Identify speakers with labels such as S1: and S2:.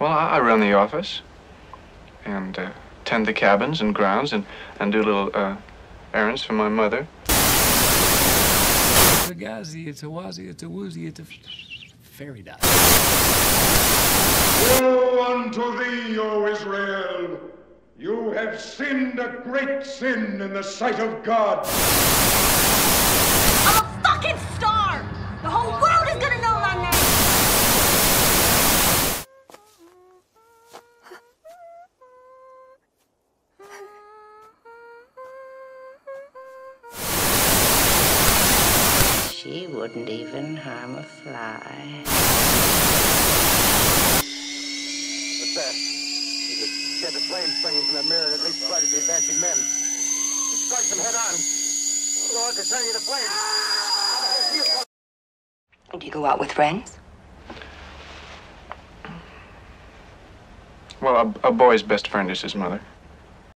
S1: I run the office and tend the cabins and grounds and do little errands for my mother.
S2: It's a gazi, it's a wazi, it's a woozy, it's a fairy dust.
S3: Woe unto thee, O Israel! You have sinned a great sin in the sight of God.
S4: I'm a fucking star! The whole world is gonna know my name!
S5: She wouldn't even harm a fly.
S6: What's that? You could get the flames springing from the mirror and at least try to the advancing men. Just strike them head on. Lord, they're turning into flames.
S5: Do you go out with friends?
S1: Well, a boy's best friend is his mother.